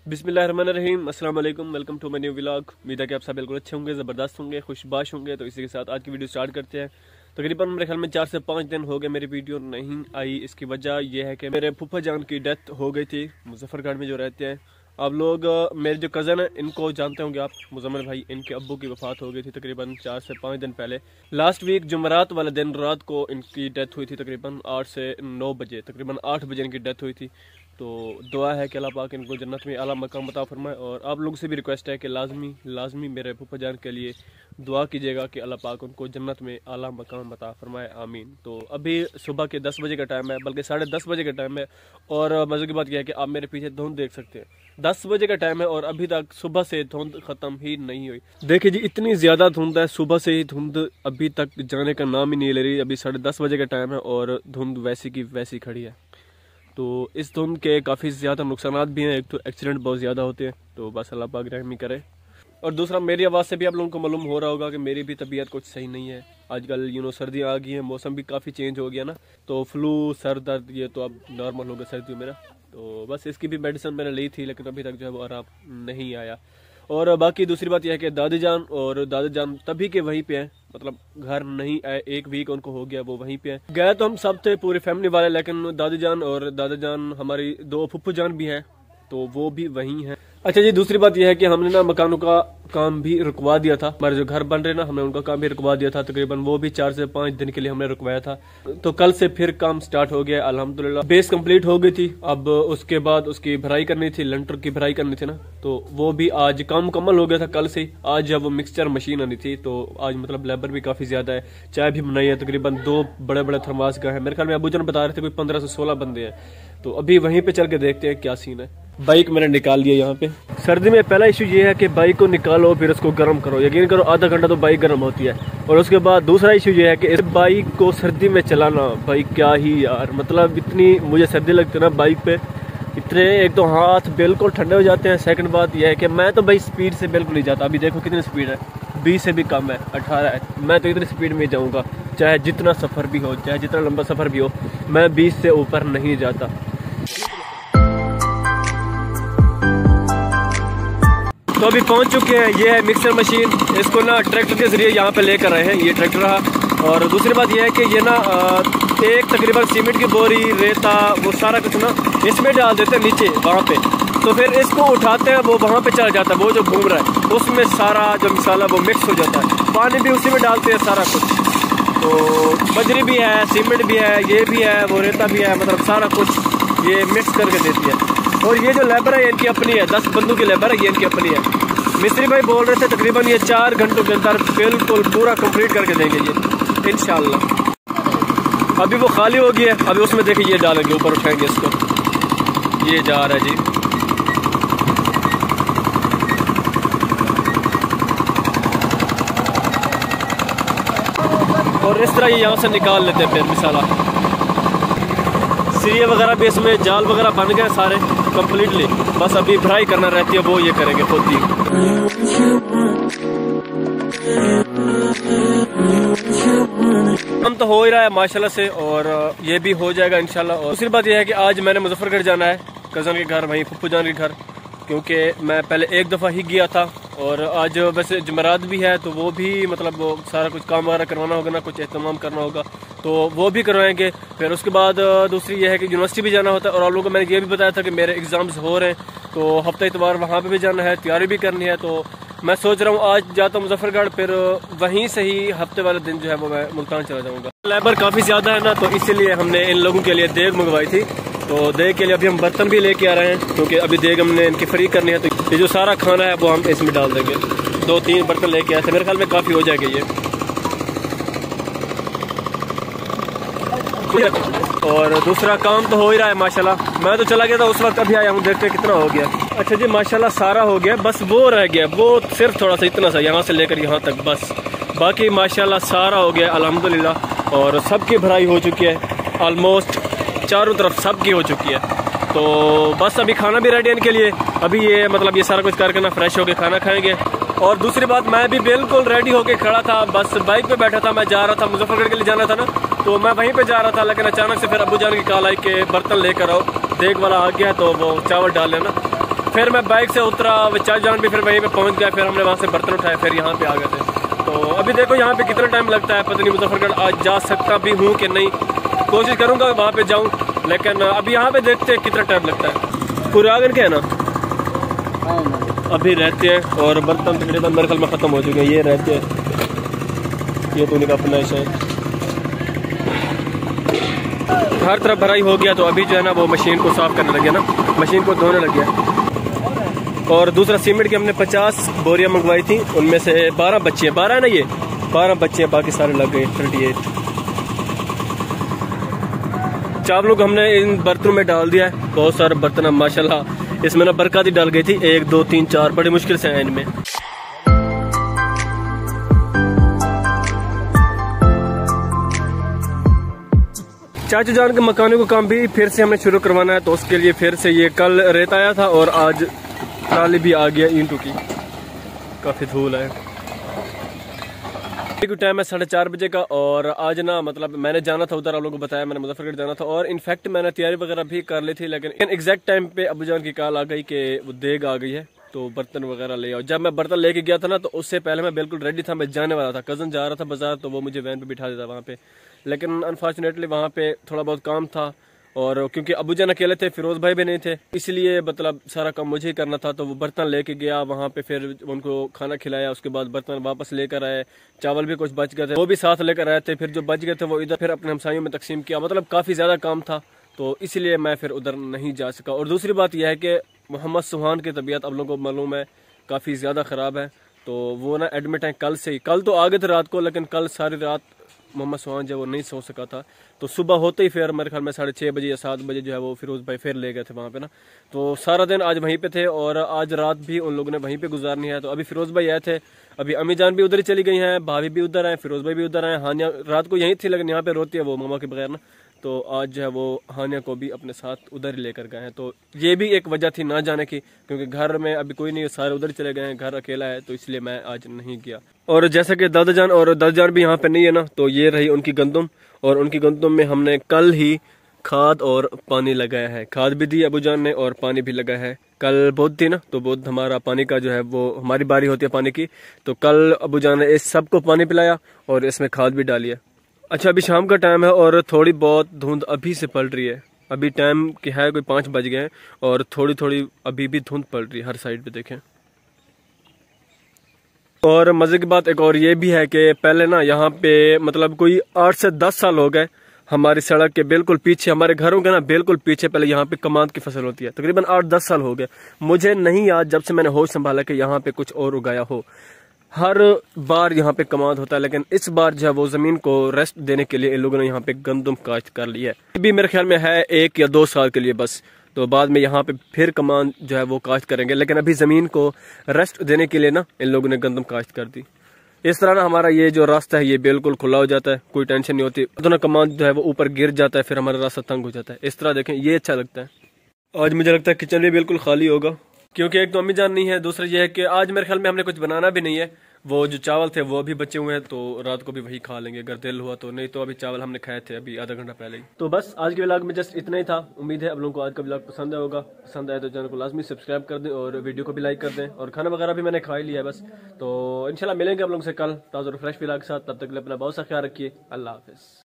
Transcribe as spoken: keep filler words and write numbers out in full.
बिस्मिल्लाहिर्रहमानिर्रहीम, अस्सलाम वालेकुम, welcome to my new vlog. उम्मीद है कि आप सब बिल्कुल अच्छे होंगे, ज़बरदस्त होंगे, खुशबाश होंगे। तो इसी के साथ आज की वीडियो स्टार्ट करते हैं। तकरीबन मेरे ख्याल में चार से पाँच दिन हो गए मेरी वीडियो नहीं आई। इसकी वजह यह है कि मेरे फूफा जान की डेथ हो गई थी मुजफ्फरगढ़ में जो रहते हैं। आप लोग मेरे जो कज़न है इनको जानते होंगे आप, मुजम्मिल भाई, इनके अब्बू की वफ़ात हो गई थी तकरीबन चार से पाँच दिन पहले। लास्ट वीक जुमेरात वाले दिन रात को इनकी डेथ हुई थी तकरीबन आठ से नौ बजे, तकरीबन आठ बजे इनकी डेथ हुई थी। तो दुआ है कि अल्लाह पाक इनको जन्नत में आला मकाम अता फरमाए। और आप लोगों से भी रिक्वेस्ट है कि लाजमी लाजमी मेरे फूफा जान के लिए दुआ कीजिएगा कि अल्लाह पाक उनको जन्नत में आला मकाम अता फरमाए, आमीन। तो अभी सुबह के दस बजे का टाइम है, बल्कि साढ़े दस बजे का टाइम है। और मज़े की बात यह है कि आप मेरे पीछे धुंध देख सकते हैं। दस बजे का टाइम है और अभी तक सुबह से धुंध ख़त्म ही नहीं हुई। देखिए जी, इतनी ज़्यादा धुंध है, सुबह से ही धुंध अभी तक जाने का नाम ही नहीं ले रही। अभी साढ़े दस बजे का टाइम है और धुंध वैसी की वैसी खड़ी है। तो इस धुंध के काफ़ी ज़्यादा नुकसानात भी हैं। एक तो एक्सीडेंट बहुत ज़्यादा होते हैं, तो बस अल्लाह पाक रहमी करे। और दूसरा, मेरी आवाज़ से भी आप लोगों को मालूम हो रहा होगा कि मेरी भी तबीयत कुछ सही नहीं है। आजकल यू नो सर्दियाँ आ गई हैं, मौसम भी काफ़ी चेंज हो गया ना, तो फ्लू, सर दर्द, ये तो अब नॉर्मल हो गया सर्दियों में ना। तो बस इसकी भी मेडिसिन मैंने ली थी, लेकिन अभी तक जो है वो आराम नहीं आया। और बाकी दूसरी बात यह है कि दादी जान और दादा जान तभी के वहीं पे हैं, मतलब घर नहीं आए, एक वीक उनको हो गया वो वहीं पे हैं। गए तो हम सब थे, पूरी फैमिली वाले, लेकिन दादी जान और दादा जान, हमारी दो फुफ्फू जान भी हैं, तो वो भी वहीं हैं। अच्छा जी, दूसरी बात यह है कि हमने ना मकानों का काम भी रुकवा दिया था। हमारे जो घर बन रहे ना, हमने उनका काम भी रुकवा दिया था। तकरीबन वो भी चार से पाँच दिन के लिए हमने रुकवाया था। तो कल से फिर काम स्टार्ट हो गया अल्हम्दुलिल्लाह। बेस कंप्लीट हो गई थी, अब उसके बाद उसकी भराई करनी थी, लेंटर की भराई करनी थी ना, तो वो भी आज काम मुकम्मल हो गया था कल से। आज जब वो मिक्सचर मशीन आनी थी, तो आज मतलब लेबर भी काफ़ी ज़्यादा है। चाय भी बनाई है, तकरीबन दो बड़े बड़े थर्मास का है। मेरे ख्याल में अबू जान बता रहे थे कोई पंद्रह से सोलह बंदे हैं। तो अभी वहीं पे चल के देखते हैं क्या सीन है। बाइक मैंने निकाल लिया यहाँ पे। सर्दी में पहला इशू ये है कि बाइक को निकालो फिर उसको गर्म करो। यकीन करो आधा घंटा तो बाइक गर्म होती है। और उसके बाद दूसरा इशू ये है कि इस बाइक को सर्दी में चलाना, भाई क्या ही यार, मतलब इतनी मुझे सर्दी लगती है ना बाइक पे, इतने एक तो हाथ बिल्कुल ठंडे हो जाते हैं। सेकंड बात यह है कि मैं तो भाई स्पीड से बिल्कुल नहीं जाता। अभी देखो कितनी स्पीड है, बीस से भी कम है, अठारह है। मैं तो इतनी स्पीड में जाऊँगा, चाहे जितना सफ़र भी हो, चाहे जितना लंबा सफ़र भी हो, मैं बीस से ऊपर नहीं जाता। तो अभी पहुंच चुके हैं, ये है मिक्सर मशीन। इसको ना ट्रैक्टर के जरिए यहाँ पे लेकर आए हैं, ये ट्रैक्टर रहा। और दूसरी बात यह है कि ये ना एक तकरीबन सीमेंट की बोरी, रेता, वो सारा कुछ ना इसमें डाल देते हैं नीचे वहाँ पे। तो फिर इसको उठाते हैं, वो वहाँ पे चला जाता है, वो जो घूम रहा है उसमें सारा जो मसाला वो मिक्स हो जाता है। पानी भी उसी में डालते हैं सारा कुछ। तो बजरी भी है, सीमेंट भी है, ये भी है, वो रेता भी है, मतलब सारा कुछ ये मिक्स करके देती है। और ये जो लेबर है इनकी अपनी है, दस बंदों की लेबर है, ये इनकी अपनी है। मिस्त्री भाई बोल रहे थे तकरीबन ये चार घंटों के अंदर बिल्कुल पूरा कंप्लीट करके देंगे ये इंशाल्लाह। अभी वो खाली हो गया है, अभी उसमें देखिए ये डालेंगे, ऊपर उठाएंगे इसको। ये जा रहा है जी। और इस तरह ये यहाँ से निकाल लेते हैं फिर मिसाला। सिरिया वगैरह भी इसमें, जाल वगैरह बन गए सारे कंप्लीटली, बस अभी भराई करना रहती है, वो ये करेंगे खुद ही। हम तो हो ही रहा है माशाल्लाह से, और ये भी हो जाएगा इंशाल्लाह। और दूसरी बात यह है कि आज मैंने मुजफ्फरगढ़ जाना है, कज़न के घर, वहीं फुफ्फू जान के घर, क्योंकि मैं पहले एक दफ़ा ही गया था। और आज वैसे जुमेरात भी है, तो वो भी मतलब वो सारा कुछ काम वगैरह करवाना होगा ना, कुछ एहतमाम करना होगा, तो वो भी करवाएंगे। फिर उसके बाद दूसरी ये है कि यूनिवर्सिटी भी जाना होता है। और आप लोगों को मैंने ये भी बताया था कि मेरे एग्ज़ाम्स हो रहे हैं, तो हफ्ते इतवार वहाँ पे भी जाना है, तैयारी भी करनी है। तो मैं सोच रहा हूँ आज जाता हूँ मुजफ्फरगढ़, फिर वहीं से ही हफ्ते वाले दिन जो है वो मैं मुल्तान चला जाऊँगा। लेबर काफ़ी ज़्यादा है ना, तो इसीलिए हमने इन लोगों के लिए देग मंगवाई थी। तो देग के लिए अभी हम बर्तन भी लेके आ रहे हैं, क्योंकि अभी देग हमने इनकी फ्री करनी है। तो ये जो सारा खाना है वो हम इसमें डाल देंगे। दो तीन बर्तन लेके आए थे, मेरे ख्याल में काफ़ी हो जाएगा ये। और दूसरा काम तो हो ही रहा है माशाल्लाह। मैं तो चला गया था उस वक्त, अभी आया हूँ, देखते कितना हो गया। अच्छा जी, माशाल्लाह सारा हो गया, बस वो रह गया, वो सिर्फ थोड़ा सा, इतना सा, यहाँ से लेकर यहाँ तक बस। बाकी माशाल्लाह सारा हो गया अल्हम्दुलिल्लाह। और सबकी भराई हो चुकी है, ऑलमोस्ट चारों तरफ सबकी हो चुकी है। तो बस अभी खाना भी रेडी है इनके लिए। अभी ये मतलब ये सारा कुछ करके ना फ्रेश होके खाना खाएंगे। और दूसरी बात, मैं भी बिल्कुल रेडी होके खड़ा था, बस बाइक पे बैठा था, मैं जा रहा था मुजफ्फरगढ़ के लिए जाना था ना, तो मैं वहीं पे जा रहा था। लेकिन अचानक से फिर अबू जान की कॉल आई कि बर्तन लेकर आओ, देग वाला आ गया, तो वो चावल डाल लेना। फिर मैं बाइक से उतरा, चाचा जान भी फिर वहीं पे पहुंच गया, फिर हमने वहाँ से बर्तन उठाए, फिर यहाँ पे आ गए थे। तो अभी देखो यहाँ पे कितना टाइम लगता है, पता नहीं मुजफ्फरगढ़ आज जा सकता भी हूँ कि नहीं, कोशिश करूँगा वहाँ पे जाऊँ, लेकिन अभी यहाँ पे देखते हैं कितना टाइम लगता है। पूरे आगे के है ना अभी रहते हैं, और बर्तन तकरीबन मेरे ख्याल में ख़त्म हो चुके हैं, ये रहते हैं, ये तो उनका अपना शायद हर तरफ भराई हो गया। तो अभी जो है ना वो मशीन को साफ करने लग गया ना, मशीन को धोने लग गया। और दूसरा सीमेंट की हमने पचास बोरियां मंगवाई थी, उनमें से बारह बच्चे हैं, बारह है ना, ये बारह बच्चे हैं, बाकी सारे लग गए थर्टी एट। चावलों को हमने इन बर्तनों में डाल दिया है, बहुत सारे बर्तन माशाल्लाह इसमें ना बरकत ही डाल गई थी, एक दो तीन चार, बड़ी मुश्किल से हैं इनमें। चाचू जान के मकानों का काम भी फिर से हमें शुरू करवाना है, तो उसके लिए फिर से ये कल रेत आया था और आज ट्राली भी आ गया ईंटों की, काफ़ी धूल है। टाइम है साढ़े चार बजे का, और आज ना मतलब मैंने जाना था उधर, आप लोगों को बताया मैंने मुजफ्फरगढ़ जाना था, और इनफैक्ट मैंने तैयारी वगैरह भी कर ली थी, लेकिन एग्जैक्ट टाइम पे अबू जान की कॉल आ गई कि वो देग आ गई है, तो बर्तन वगैरह ले आओ। जब मैं बर्तन लेके गया था ना, तो उससे पहले मैं बिल्कुल रेडी था, मैं जाने वाला था, कज़न जा रहा था बाजार, तो वो मुझे वैन पे बिठा देता वहाँ पे, लेकिन अनफॉर्चुनेटली वहाँ पे थोड़ा बहुत काम था, और क्योंकि अबू जान अकेले थे, फिरोज भाई भी नहीं थे, इसलिए मतलब सारा काम मुझे ही करना था। तो वो बर्तन लेके गया वहाँ पे, फिर उनको खाना खिलाया, उसके बाद बर्तन वापस लेकर आए, चावल भी कुछ बच गए थे वो भी साथ लेकर आए थे, फिर जो बच गए थे वो इधर फिर अपने हमसाइयों में तकसीम किया, मतलब काफ़ी ज़्यादा काम था, तो इसलिए मैं फिर उधर नहीं जा सका। और दूसरी बात यह है कि मोहम्मद सुहान की तबीयत आप लोगों को मालूम है काफ़ी ज़्यादा ख़राब है, तो वो ना एडमिट हैं कल से ही, कल तो आ गए थे रात को, लेकिन कल सारी रात मोहम्मद सुहान जो वो नहीं सो सका था, तो सुबह होते ही फिर मेरे ख्याल में साढ़े छः बजे या सात बजे जो है वो फिरोज भाई फिर ले गए थे वहाँ पे ना, तो सारा दिन आज वहीं पे थे, और आज रात भी उन लोगों ने वहीं पे गुजारनी है। तो अभी फिरोज भाई आए थे, अभी अम्मी जान भी उधर ही चली गई हैं, भाभी भी उधर हैं, फिरोज भाई भी उधर हैं, हानिया रात को यहीं थी, लेकिन यहाँ पे रोती है वो मामा के बगैर ना, तो आज जो है वो हानिया को भी अपने साथ उधर ही लेकर गए हैं। तो ये भी एक वजह थी ना जाने की, क्योंकि घर में अभी कोई नहीं, सारे उधर चले गए हैं, घर अकेला है, तो इसलिए मैं आज नहीं गया। और जैसा कि दादा जान और दादा जान भी यहाँ पे नहीं है ना, तो ये रही उनकी गंदम, और उनकी गंदम में हमने कल ही खाद और पानी लगाया है, खाद भी दी अबू जान ने और पानी भी लगाया है। कल बुध थी ना, तो बुध हमारा पानी का जो है वो हमारी बारी होती है पानी की, तो कल अबू जान ने इस सबको पानी पिलाया और इसमें खाद भी डाली है। अच्छा अभी शाम का टाइम है और थोड़ी बहुत धुंध अभी से पड़ रही है, अभी टाइम क्या है कोई पाँच बज गए हैं, और थोड़ी थोड़ी अभी भी धुंध पड़ रही है हर साइड पे देखें। और मज़े की बात एक और ये भी है कि पहले ना यहाँ पे मतलब कोई आठ से दस साल हो गए, हमारी सड़क के बिल्कुल पीछे, हमारे घरों के ना बिल्कुल पीछे पहले यहाँ पे कमाद की फसल होती है, तकरीबन आठ दस साल हो गए, मुझे नहीं याद जब से मैंने होश संभाला कि यहाँ पे कुछ और उगाया हो। हर बार यहाँ पे कमाद होता है, लेकिन इस बार जो है वो जमीन को रेस्ट देने के लिए इन लोगों ने यहाँ पे गंदम काश्त कर ली है, अभी मेरे ख्याल में है एक या दो साल के लिए बस, तो बाद में यहाँ पे फिर कमान जो है वो काश्त करेंगे, लेकिन अभी ज़मीन को रेस्ट देने के लिए ना इन लोगों ने गंदम काश्त कर दी। इस तरह ना हमारा ये जो रास्ता है ये बिल्कुल खुला हो जाता है, कोई टेंशन नहीं होती, तो ना कमान जो है वो ऊपर गिर जाता है, फिर हमारा रास्ता तंग हो जाता है। इस तरह देखें ये अच्छा लगता है। आज मुझे लगता है किचन भी बिल्कुल खाली होगा, क्योंकि एक तो अम्मी जान नहीं है, दूसरा ये है कि आज मेरे ख्याल में हमने कुछ बनाना भी नहीं है, वो जो चावल थे वो अभी बचे हुए हैं, तो रात को भी वही खा लेंगे अगर दिल हुआ तो, नहीं तो अभी चावल हमने खाए थे अभी आधा घंटा पहले ही। तो बस आज के व्लॉग में जस्ट इतना ही था, उम्मीद है आप लोगों को आज का व्लॉग पसंद आया होगा, पसंद आए तो चैनल को लाजमी सब्सक्राइब कर दें और वीडियो को भी लाइक कर दें, और खाना वगैरह भी मैंने खा ही लिया है बस, तो इंशाल्लाह मिलेंगे आप लोगों से कल ताज़ा और फ्रेश व्लॉग के साथ, तब तक के लिए अपना बहुत सा ख्याल रखिए, अल्लाह हाफिज़।